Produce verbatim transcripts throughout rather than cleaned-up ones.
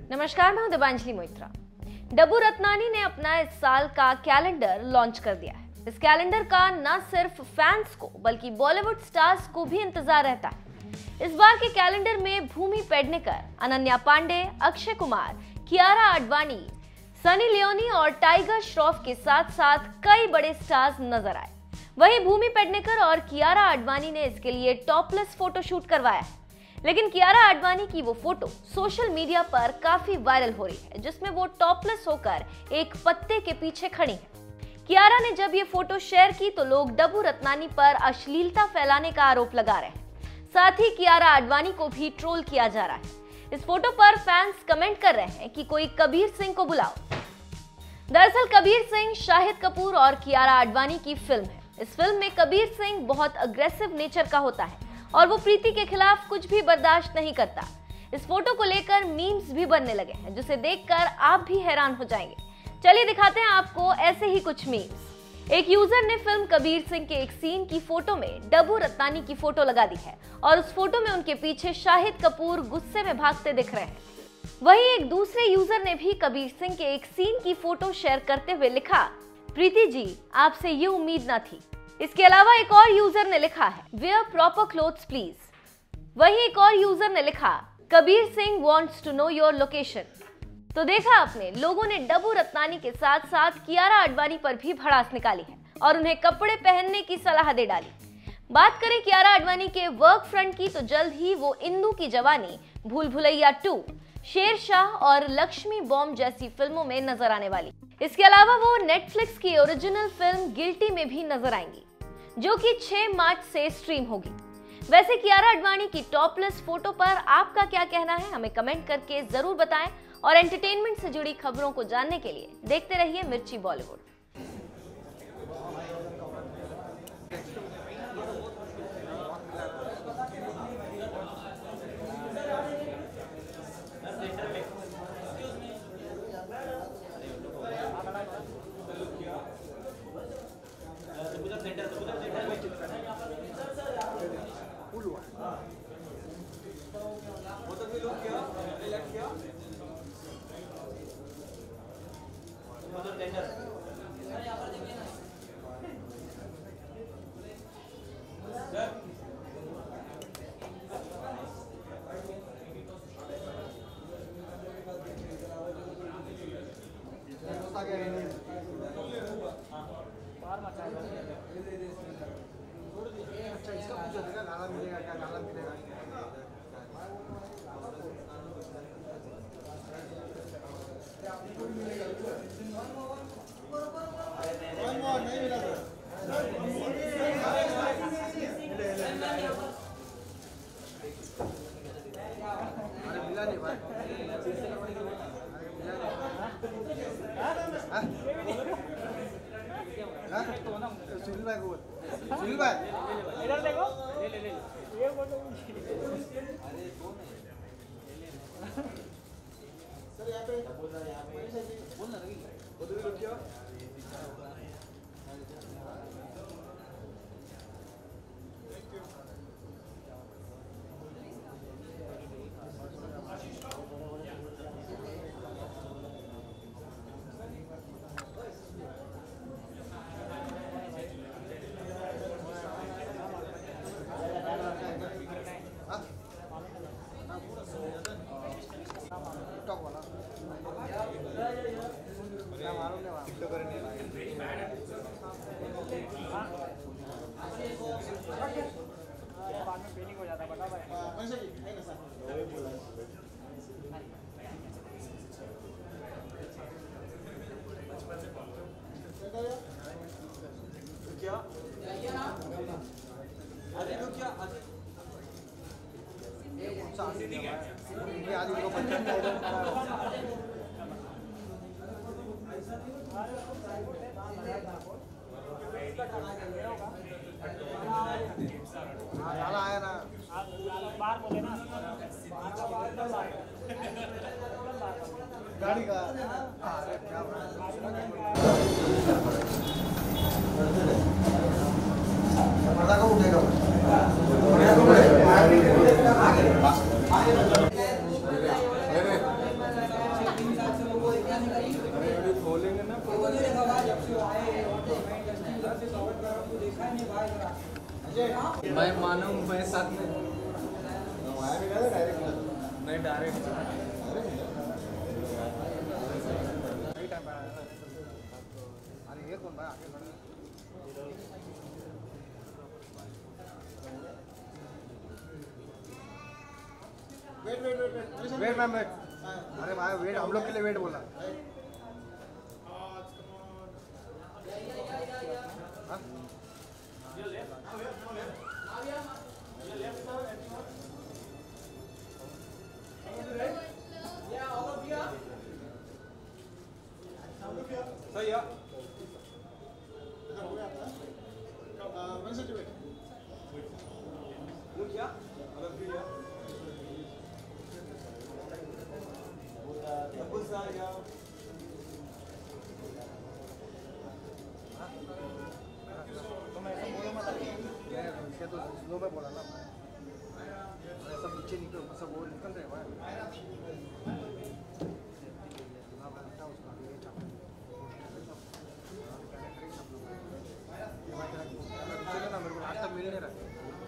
नमस्कार, मैं हूं दिबांजलि मोइत्रा। डब्बू रत्नानी ने अपना इस साल का कैलेंडर लॉन्च कर दिया है। इस कैलेंडर का न सिर्फ फैंस को बल्कि बॉलीवुड स्टार्स को भी इंतजार रहता है। इस बार के कैलेंडर में भूमि पेडनेकर, अनन्या पांडे, अक्षय कुमार, कियारा आडवाणी, सनी लियोनी और टाइगर श्रॉफ के साथ साथ कई बड़े स्टार्स नजर आए। वहीं भूमि पेडनेकर और कियारा आडवाणी ने इसके लिए टॉपलेस फोटो शूट करवाया है। लेकिन कियारा आडवाणी की वो फोटो सोशल मीडिया पर काफी वायरल हो रही है, जिसमें वो टॉपलेस होकर एक पत्ते के पीछे खड़ी है। कियारा ने जब ये फोटो शेयर की तो लोग डब्बू रत्नानी पर अश्लीलता फैलाने का आरोप लगा रहे हैं। साथ ही कियारा आडवाणी को भी ट्रोल किया जा रहा है। इस फोटो पर फैंस कमेंट कर रहे हैं कि कोई कबीर सिंह को बुलाओ। दरअसल कबीर सिंह शाहिद कपूर और कियारा आडवाणी की फिल्म है। इस फिल्म में कबीर सिंह बहुत अग्रेसिव नेचर का होता है और वो प्रीति के खिलाफ कुछ भी बर्दाश्त नहीं करता। इस फोटो को लेकर मीम्स भी बनने लगे हैं, जिसे देखकर आप भी हैरान हो जाएंगे। चलिए दिखाते हैं आपको ऐसे ही कुछ मीम्स। एक यूजर ने फिल्म कबीर सिंह के एक सीन की फोटो में डब्बू रत्नानी की फोटो लगा दी है और उस फोटो में उनके पीछे शाहिद कपूर गुस्से में भागते दिख रहे हैं। वहीं एक दूसरे यूजर ने भी कबीर सिंह के एक सीन की फोटो शेयर करते हुए लिखा, प्रीति जी आपसे ये उम्मीद न थी। इसके अलावा एक और यूजर ने लिखा है, वेयर प्रॉपर क्लोथ्स प्लीज। वहीं एक और यूजर ने लिखा, Kabir Singh wants to know your location. तो देखा आपने, लोगों ने डब्बू रत्नानी के साथ साथ कियारा आडवाणी पर भी भड़ास निकाली है और उन्हें कपड़े पहनने की सलाह दे डाली। बात करें कियारा आडवाणी के वर्क फ्रंट की तो जल्द ही वो इंदू की जवानी, भूल भुलैया टू, शेरशाह और लक्ष्मी बॉम्ब जैसी फिल्मों में नजर आने वाली। इसके अलावा वो नेटफ्लिक्स की ओरिजिनल फिल्म गिल्टी में भी नजर आएंगी, जो कि छह मार्च से स्ट्रीम होगी। वैसे कियारा आडवाणी की टॉपलेस फोटो पर आपका क्या कहना है, हमें कमेंट करके जरूर बताएं और एंटरटेनमेंट से जुड़ी खबरों को जानने के लिए देखते रहिए मिर्ची बॉलीवुड। अच्छा इसका पूछा था गाना मिलेगा क्या, गाना मिलेगा नहीं मिला अरे मिला नहीं भाई, सुनील भाई को सुनील भाई इधर देखो, ले ले ले ये फोटो अरे कौन है सर यहाँ पे बोल रहा है, यहाँ पे बोल ना रवि उधर भी रुक जाओ। बाद में पेनिंग हो जाता है, बता भाई क्या अरे तो क्या ये कौन सा आदमी है ये आदमी को बच्चा नाला आया ना बाहर बोले ना गाड़ी का पर्दा कब उठेगा मैं मानूं मैं साथ में नहीं डायरेक्ट अरे ये कौन भाई आगे बढ़ wait wait wait wait ma'am wait अरे भाई वेट हम लोग के लिए वेट बोला सही है तो स्लो में बोला ना सब नीचे निकल सब वो निकल रहे भाई ना मेरे को आज तक मिल नहीं रहा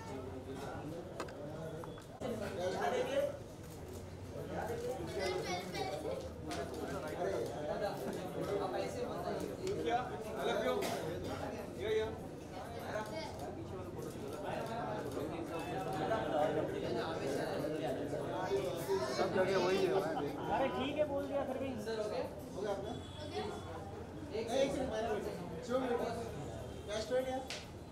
सब जगह वही है। अरे ठीक है बोल दिया फिर भी सर हो गया हो गया आपका एक एक सेकंड मैंने वेट शो मिनट क्या स्टूडेंट यार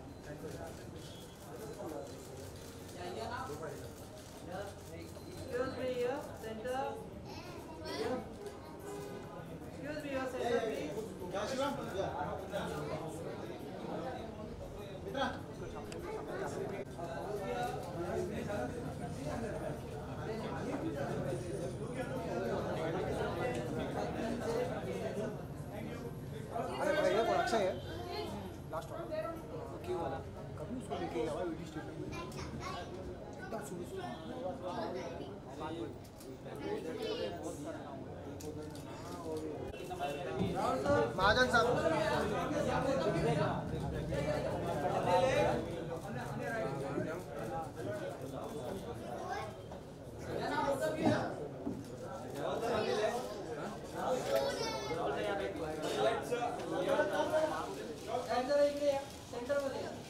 Excuse me, here, center. Excuse me, your center, please. क्या शिवम मित्रा अरे भाई ये बहुत अच्छा है लास्ट वाला क्यों वाला कभी उसको लेके गया वीडियो स्टेटमेंट में एकदम सुनी सुनी महाजन साहब सेंटर मध्ये या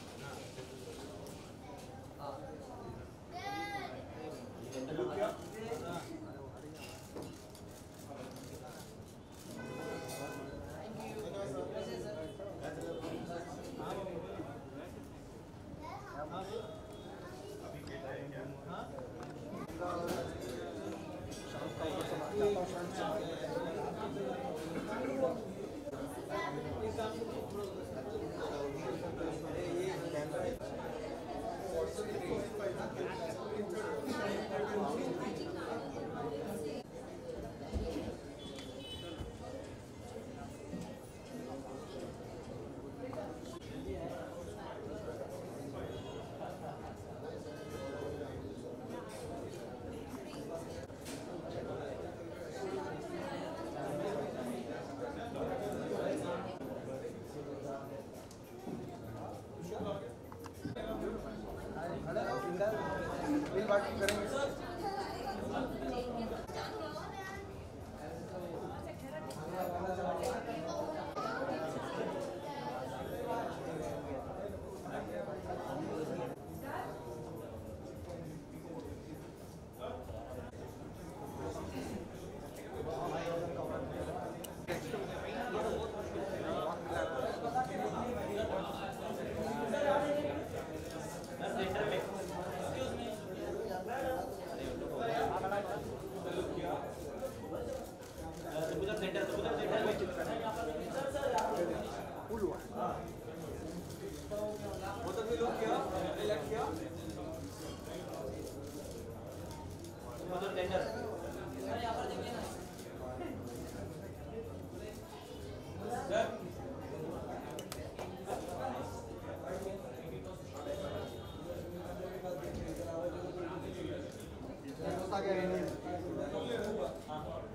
बिल बात करेंगे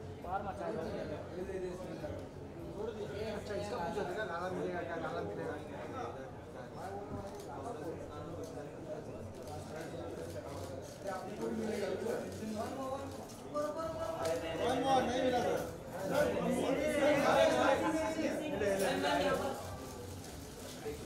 अच्छा इसका पूछा था गाना मिलेगा क्या गाना मिलेगा